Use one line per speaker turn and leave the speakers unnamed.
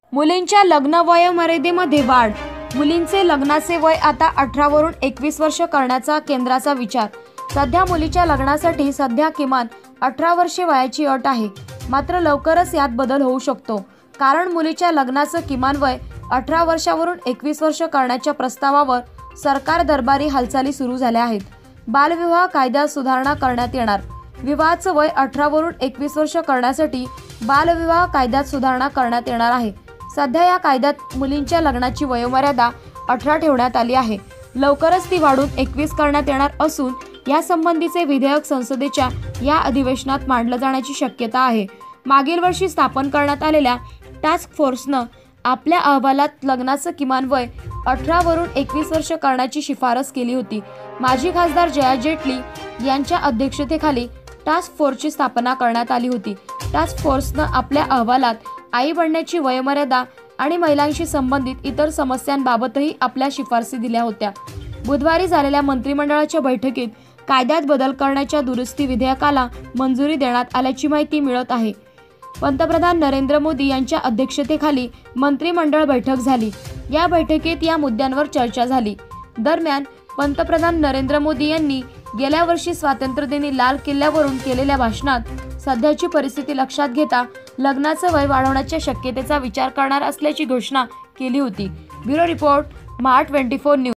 मुलींच्या लग्न वयोमर्यादेमध्ये वाढ. मुलींचे लग्नाचे वय आता 18 वरून 21 वर्ष करण्याचा केंद्राचा विचार. सध्या मुलीच्या लग्नासाठी सध्या किमान 18 वर्षे वयाची अट आहे. मात्र लवकरच यात बदल होऊ शकतो, कारण मुलीच्या लग्नाचं किमान वय 18 वर्षावरून 21 वर्ष करण्याच्या प्रस्तावावर सरकार दरबारी हालचाली सुरू झाल्या आहेत. बालविवाह कायद्यात सुधारणा करण्यात येणार. विवाहाचं वय 18 वरून 21 वर्ष करण्यासाठी बालविवाह कायद्यात सुधारणा करण्यात येणार आहे. सध्या या कायद्यात मुलींच्या लग्नाची वयोमर्यादा 18 ठेवण्यात आली आहे. लवकरच ती वाढून 21 करण्यात येणार असून यासंबंधीचे विधेयक संसदेच्या या अधिवेशनात मांडलं जाण्याची शक्यता आहे. मागील वर्षी स्थापन करण्यात आलेल्या टास्क फोर्सनं आपल्या अहवालात लग्नाचं किमान वय 18 वरून 21 वर्ष करण्याची शिफारस केली होती. माजी खासदार जया जेटली यांच्या अध्यक्षतेखाली टास्क फोर्सची स्थापना करण्यात आली होती. टास्क फोर्सनं आपल्या अहवालात आई बनण्याची वयोमर्यादा आणि महिलांशी संबंधित इतर समस्यांबाबतही आपल्या शिफारसी दिल्या होत्या. बुधवारी झालेल्या मंत्रिमंडळाच्या बैठकीत कायद्यात बदल करण्याच्या दुरुस्ती विधेयकाला मंजुरी देण्यात आल्याची माहिती मिळत आहे. पंतप्रधान नरेंद्र मोदी यांच्या अध्यक्षतेखाली मंत्रिमंडळ बैठक झाली. या बैठकीत या मुद्द्यांवर चर्चा झाली. दरम्यान पंतप्रधान नरेंद्र मोदी यांनी गेल्या वर्षी स्वातंत्र्यदिनी लाल किल्ल्यावरून केलेल्या भाषणात सध्याची परिस्थिती लक्षात घेता लग्नाचं वय वाढवण्याच्या शक्यतेचा विचार करणार असल्याची घोषणा केली होती. Bureau report, Maha 24 news.